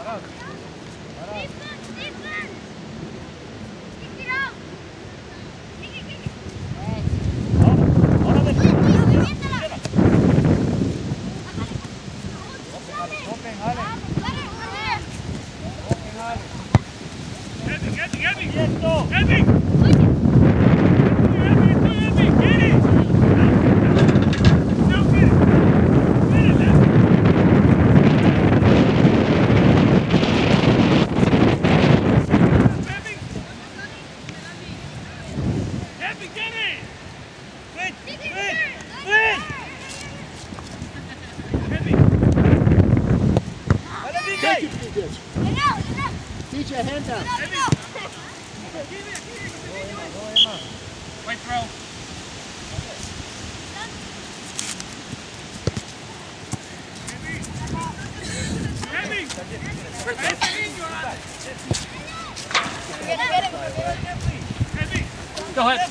Go ahead.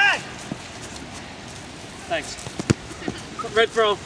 Thanks. Red throw.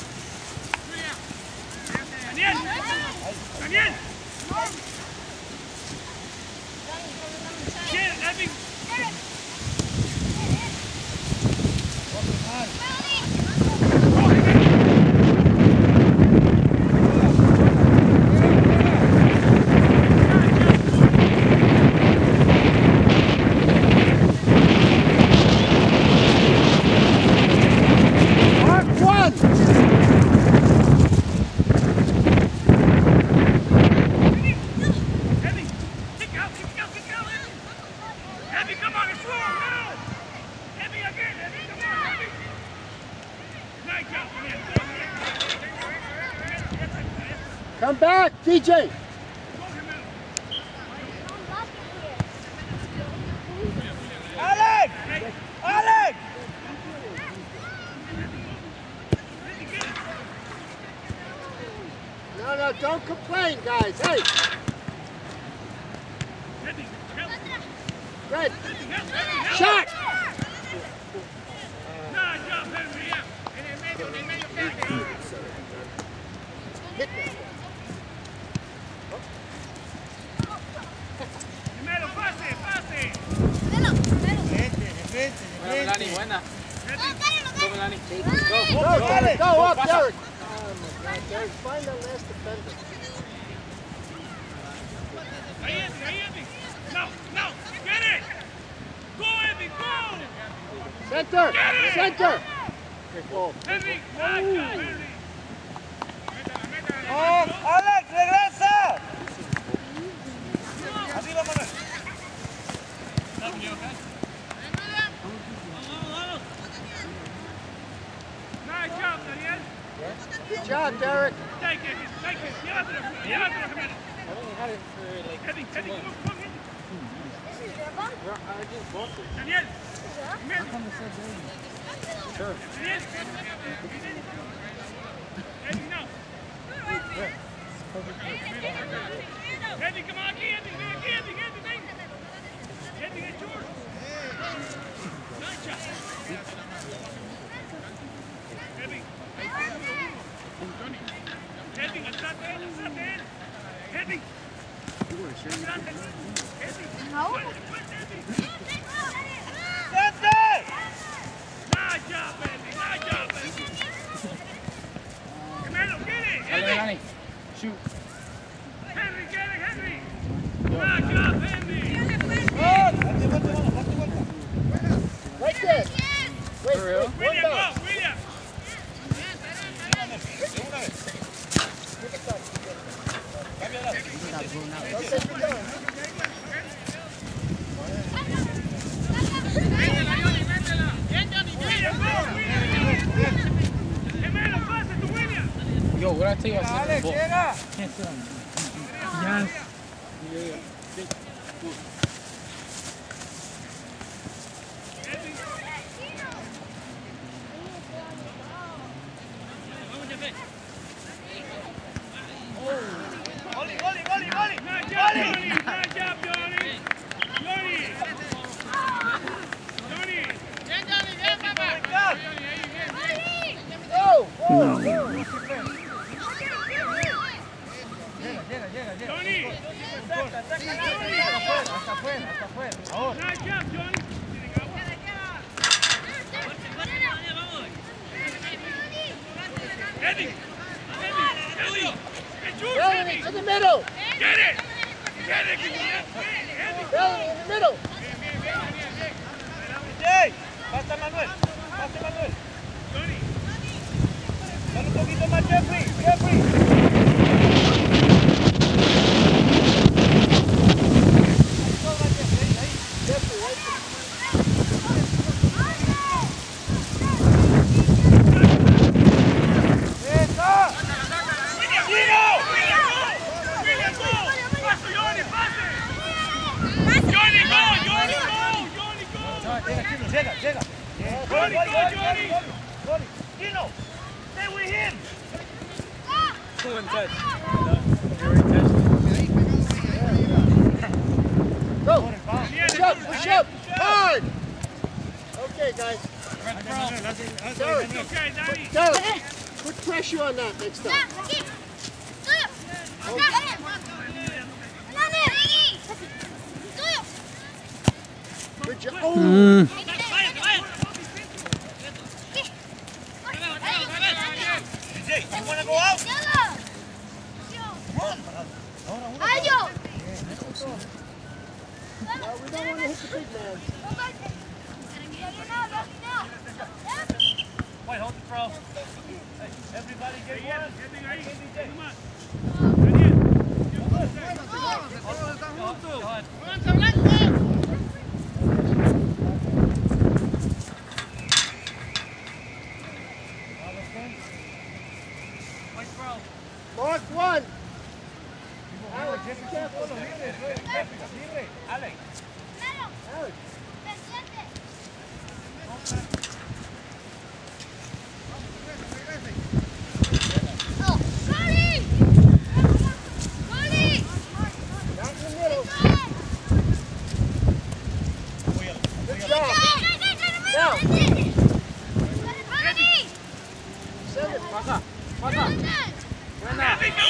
Come back, DJ! Alex! Alex! No, don't complain, guys. Hey! Red! Shot! Hit that. Buena. Go up, Derek. Oh my God, Derek, find the last defender. No, get it! Go, Evie, go! Center, center. Good ball. Evie, oh, Alex, regresa! Arriba, Manuel. Nice job, Daniel. Good job, Derek. Take it. Llévatelo, Jiménez. Eddie, come on, hit. I just bought it. Daniel. Sure. Daniel. Eddie, no. Eddie, come on, Eddie, it's yours. Nice job. Eddie. Eddie, atrás de él. Eddie. No. Nice job, Eddie. Gemelo, get it. Eddie. Shoot. Henry, get it, Henry. Nice job, Henry. Right there. Wait, William, go, William. Yo, what I tell you about Alex, ball? llega. Can't sit on it. Yes. Tony! Heavy! Heavy! Melanie, in the middle. Get it! Get it! Melanie, in the middle. Jay, pasa Manuel. Pasa Manuel. Dale un poquito más, Jeffrey. Jeffrey. Llega, llega. Johnny, Johnny. Dino, stay with him. One touch. Very touched. Go. Push up, push up. Hard. Okay, guys. Derek, put pressure on that next time. Good job. Oh. DJ, you want to go out? Run. Well, we don't want to hit the big man. Wait, hold the throw. Hey, everybody get one. Mark one. Alex, be careful. Alex. Alex. Not in the middle. Good job. Now. Send it. Pasa. Pasa. Buena.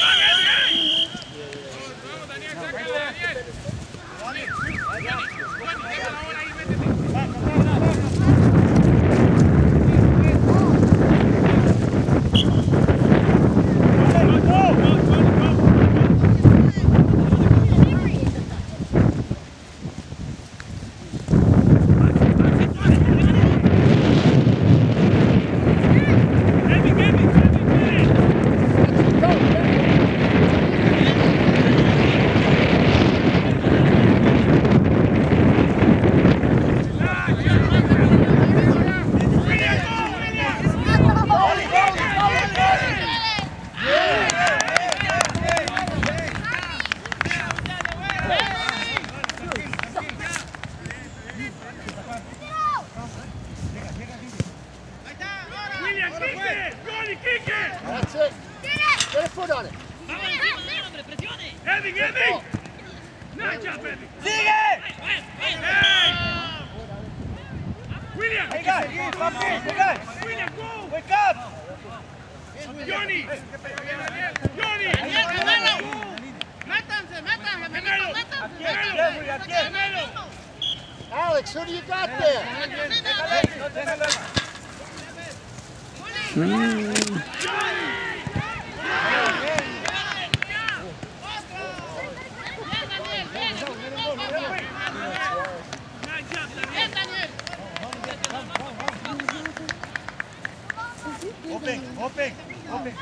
That's it. Get a foot on it. Heavy, heavy! Nice job, baby! Sigue! Hey! William! Hey guys, hey guys! William, go! Wake up! Johnny! Johnny! Alex, who do you got there? Open, open, open.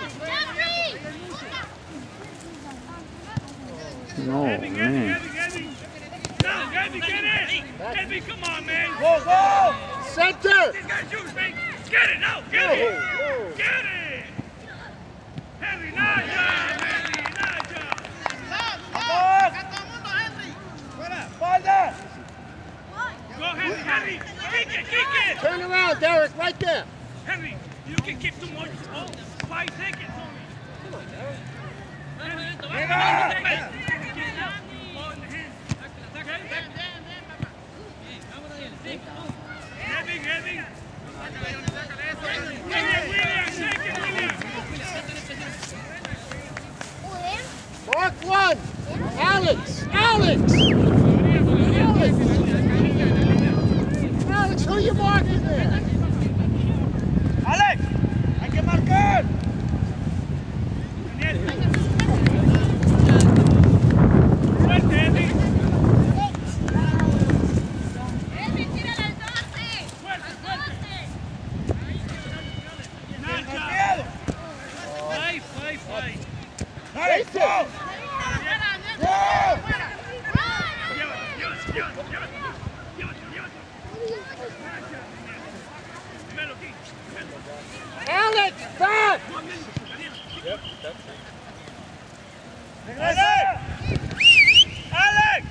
No, Heavy, man. heavy! Now, heavy, get it! Heavy, come on, man! Go, go! Center! These guys use me! Get it, now! Get it! Get it! Heavy, nice job, Heavy! Nice job! Vamos! Espalda! Go, Heavy! Kick it! Turn around, Derek, right there. Heavy, you can keep too much. Oh, 5 seconds only. Come on, Derek. Heavy! Mark one. Alex! Alex, who you marking there? Alex, hay que marcar. Alex, back! Yep, that's it. Alex!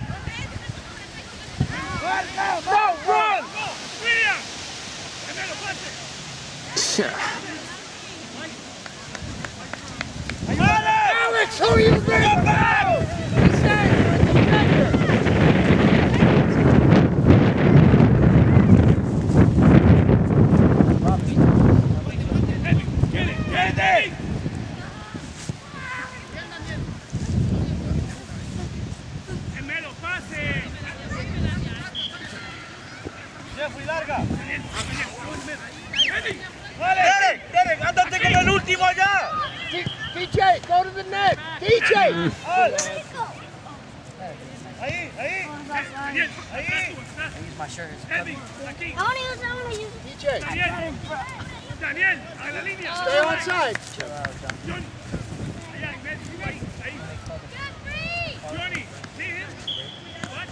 No, run! William! Gemelo, pase! Alex, who are you bringing back? Derek, ándate con el último allá. DJ, go to the net. DJ. Ahí. My shirt is I want to use DJ, Daniel, a la línea. stay on side. Johnny, allá en medio, ahí. Johnny, see him? What?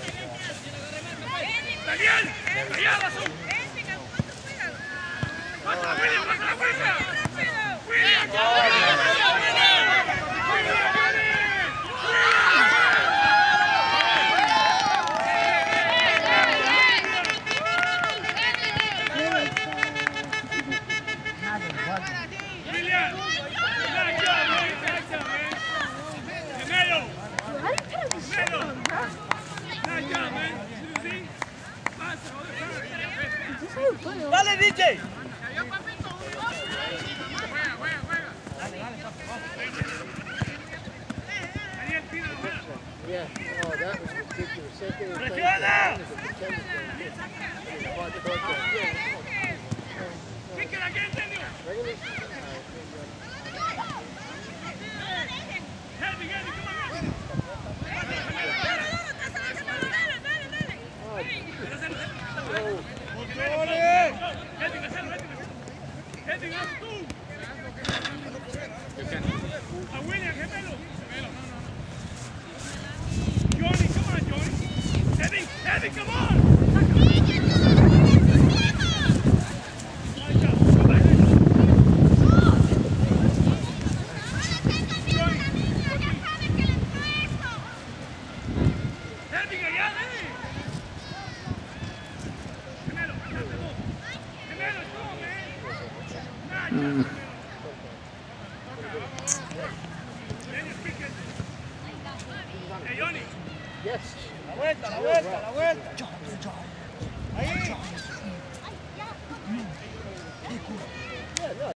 Daniel, allá abajo. Pasa, William, pasa, William. Dale, DJ. Yeah. Oh, that was ridiculous. Same thing. Presiona. Johnny, come on, Johnny. Heavy, come on. Hey, Johnny. Yes. La vuelta. Ahí.